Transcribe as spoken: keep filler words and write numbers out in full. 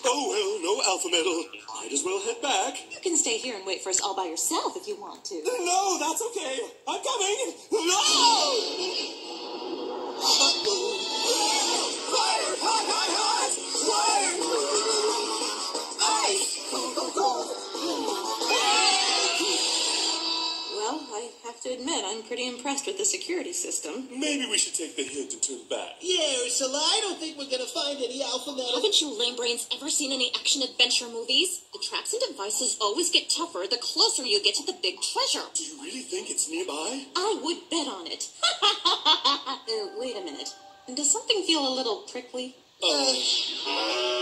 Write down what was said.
Oh, well, no alpha metal. Might as well head back. You can stay here and wait for us all by yourself if you want to. No, that's okay. I'm coming. No! Uh-oh. Fire! Hot, hot, hot! Fire! Ice! Cold, cold, cold! Well, I have to admit, I'm pretty impressed with the security system. Maybe we should take the hint and turn back. Yeah, Ursula, I don't think we're gonna find any alpha metal. Haven't you lame brains ever seen any action-adventure movies? The tracks and devices always get tougher the closer you get to the big treasure. Do you really think it's nearby? I would bet on it. uh, wait a minute. Does something feel a little prickly? Oh.